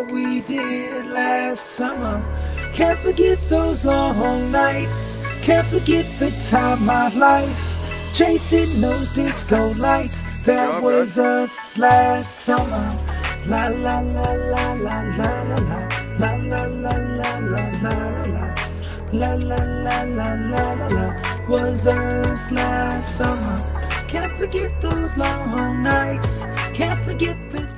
what we did last summer. Can't forget those long nights. Can't forget the time my life chasing those disco lights. That was us last summer. La la la la la la la la la la la la la la la la la la la la was us last summer. Can't forget those long nights. Can't forget the